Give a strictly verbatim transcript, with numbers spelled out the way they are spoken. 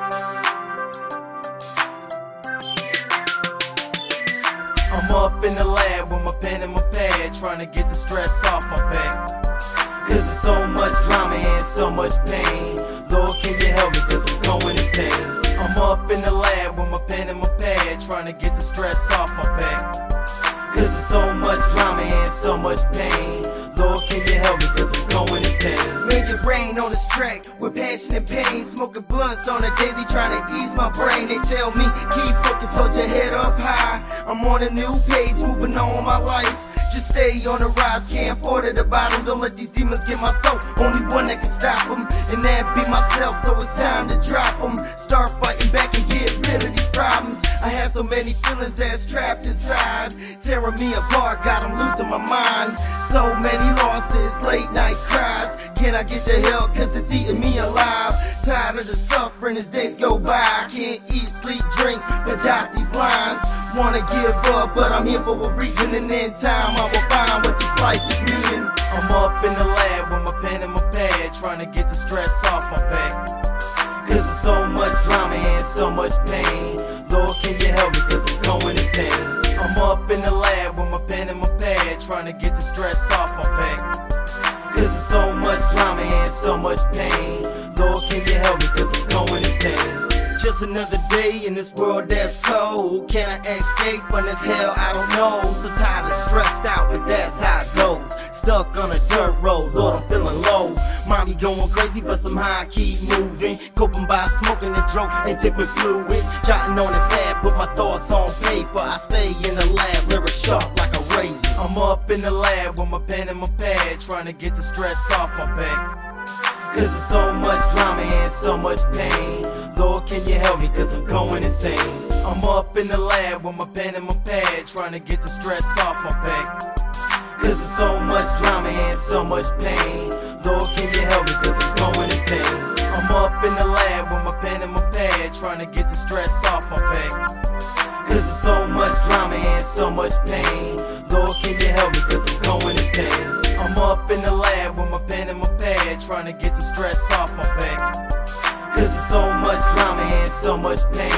I'm up in the lab with my pen and my pad, trying to get the stress off my back. Cause there's so much drama and so much pain. Lord, can you help me, cause I'm going insane. I'm up in the lab with my pen and my pad, trying to get the stress off my back. Cause there's so much drama and so much pain. Lord, can you help me, cause I'm going insane. Make it rain on this track with passion and pain. Smoking blunts on a daily, trying to ease my brain. They tell me, keep focused, hold your head up high. I'm on a new page, moving on with my life. Just stay on the rise, can't afford it, the bottom. Don't let these demons get my soul, only one that can stop them, and that be myself, so it's time to drop them. Start fighting back and get rid of these problems. I had so many feelings that's trapped inside, tearing me apart, got them losing my mind. So many losses, late night cries. Can I get your help, cause it's eating me alive. Tired of the suffering as days go by. I can't eat, sleep, drink, but jot these lines. Wanna give up, but I'm here for a reason, and in time I will find what this life is meaning. I'm up in the lab with my pen and my pad, trying to get the stress off my back. Cause there's so much drama and so much pain. Lord, can you help me, cause I'm going insane. I'm up in the lab with my pen and my pad, trying to get the stress off my back. Cause there's so much drama and so much pain. Lord, can you help me, cause I'm going insane. Just another day in this world that's cold. Can I escape from this hell? I don't know. So tired and stressed out, but that's how it goes. Stuck on a dirt road, Lord, I'm feeling low. Mommy going crazy, but somehow I keep moving. Coping by smoking the dope and tipping fluid. Jotting on the pad, put my thoughts on paper. I stay in the lab, lyrics sharp like a razor. I'm up in the lab with my pen and my pad, trying to get the stress off my back. Cause there's so much drama and so much pain. Lord, can you help me, cause I'm going insane. I'm up in the lab with my pen and my pad, trying to get the stress off my back. Cause there's so much drama and so much pain. Lord, can you help me, cause I'm going insane. I'm up in the lab with my pen and my pad, trying to get the stress off my back. Cause there's so much drama and so much pain. Lord, can you help me, cause I'm going insane. I'm up in the lab with my pen and my pad, trying to get the stress off my back. Cause there's so much drama and so much pain.